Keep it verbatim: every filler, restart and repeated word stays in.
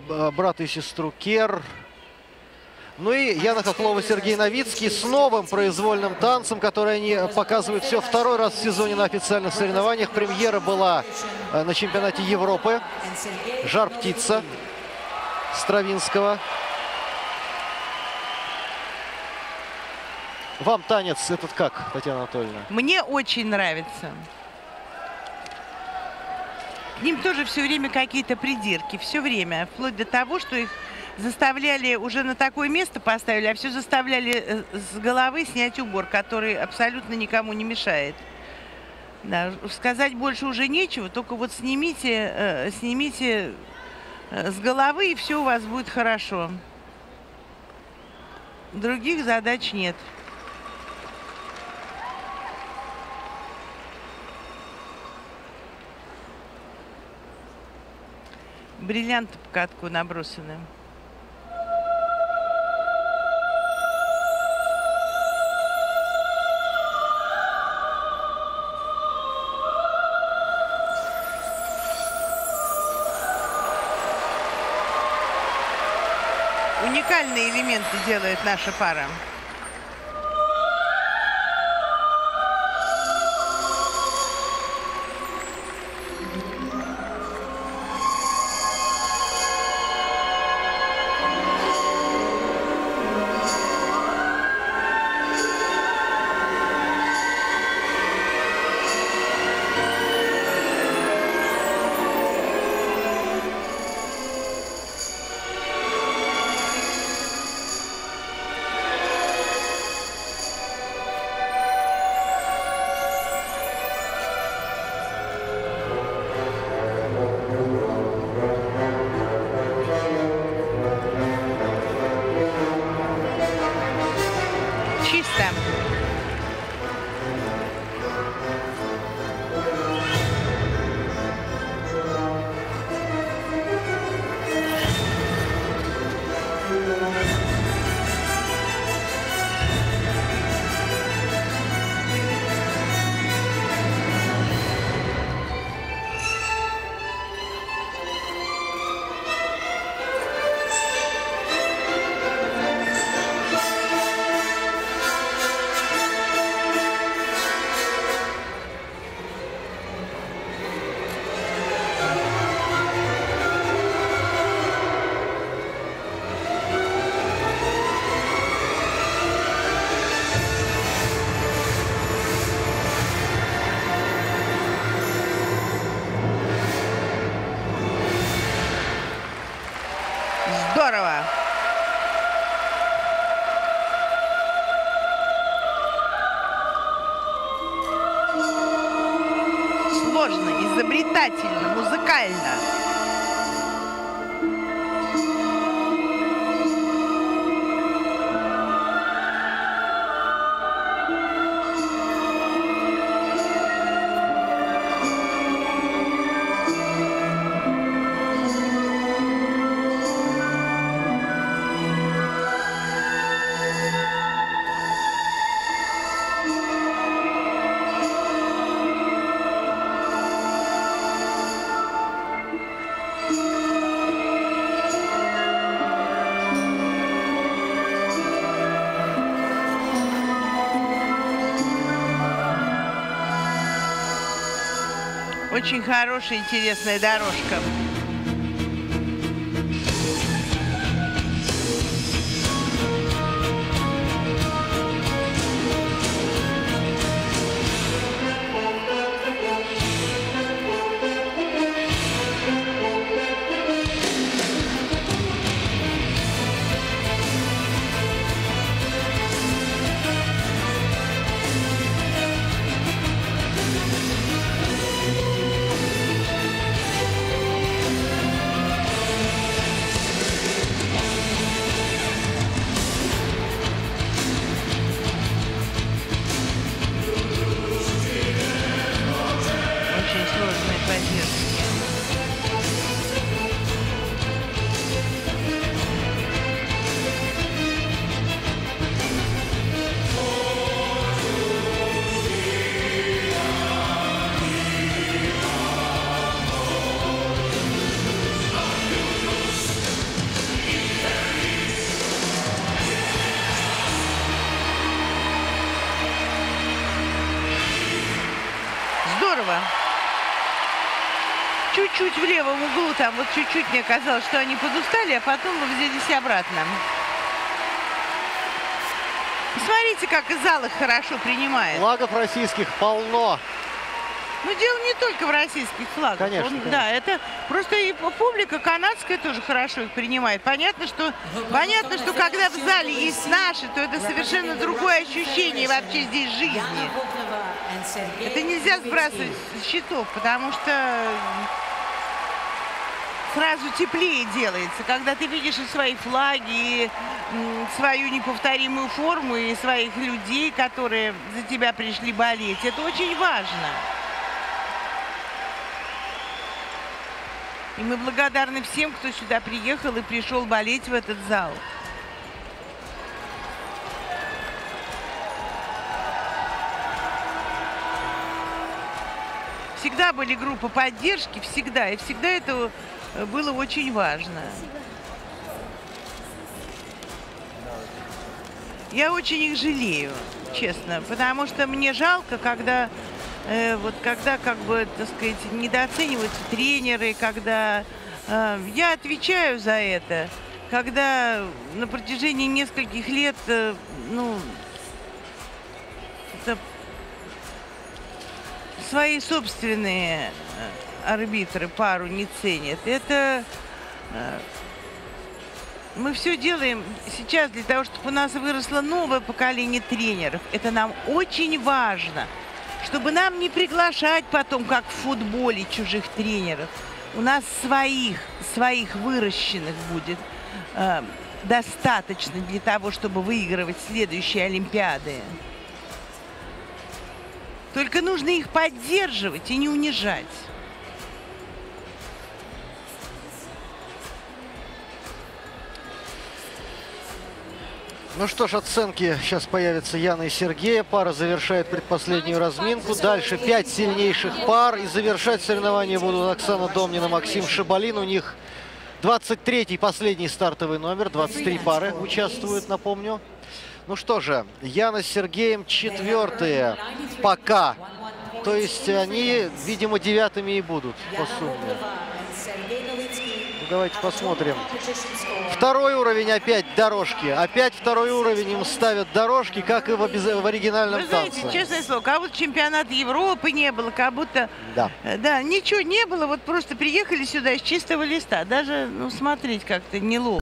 брат и сестру Кер. Ну и Яна Хохлова, Сергей Новицкий с новым произвольным танцем, который они показывают все второй раз в сезоне на официальных соревнованиях. Премьера была на чемпионате Европы. «Жар-птица» Стравинского. Вам танец этот как, Татьяна Анатольевна? Мне очень нравится. К ним тоже все время какие-то придирки, все время, вплоть до того, что их заставляли, уже на такое место поставили, а все заставляли с головы снять убор, который абсолютно никому не мешает. Да, сказать больше уже нечего, только вот снимите, э, снимите с головы, и все у вас будет хорошо. Других задач нет. Бриллианты по катку набросаны. Уникальные элементы делает наша пара. Чисто. Здорово! Сложно, изобретательно, музыкально. Очень хорошая, интересная дорожка. чуть-чуть в левом углу, там вот чуть-чуть мне казалось, что они подустали, а потом мы взялись обратно. Смотрите, как зал их хорошо принимает. Флагов российских полно. Но дело не только в российских флагах. Конечно, Он, конечно. Да, это просто и публика канадская тоже хорошо их принимает. Понятно, что, понятно, что когда в зале есть наши, то это совершенно другое ощущение вообще здесь жизни. Это нельзя сбрасывать с счетов, потому что сразу теплее делается, когда ты видишь и свои флаги, и м, свою неповторимую форму, и своих людей, которые за тебя пришли болеть. Это очень важно. И мы благодарны всем, кто сюда приехал и пришел болеть в этот зал. Всегда были группы поддержки, всегда. И всегда это было очень важно. Я очень их жалею, честно, потому что мне жалко, когда... Э, вот когда, как бы, так сказать, недооцениваются тренеры, когда э, я отвечаю за это, когда на протяжении нескольких лет, э, ну, это свои собственные арбитры пару не ценят. Это э, мы все делаем сейчас для того, чтобы у нас выросло новое поколение тренеров. Это нам очень важно. Чтобы нам не приглашать потом, как в футболе, чужих тренеров. У нас своих, своих выращенных будет э, достаточно для того, чтобы выигрывать следующие Олимпиады. Только нужно их поддерживать и не унижать. Ну что ж, оценки сейчас появятся Яна и Сергея. Пара завершает предпоследнюю разминку. Дальше пять сильнейших пар. И завершать соревнования будут Оксана Домнина, Максим Шабалин. У них двадцать третий последний стартовый номер. двадцать три пары участвуют, напомню. Ну что же, Яна с Сергеем четвертые пока. То есть они, видимо, девятыми и будут по сумме. Ну, давайте посмотрим. Второй уровень опять дорожки. Опять второй уровень им ставят дорожки, как и в, обез... в оригинальном Вы знаете, танце. честное слово, как будто чемпионата Европы не было, как будто... Да. Да, ничего не было, вот просто приехали сюда из чистого листа. Даже, ну, смотреть как-то неловко.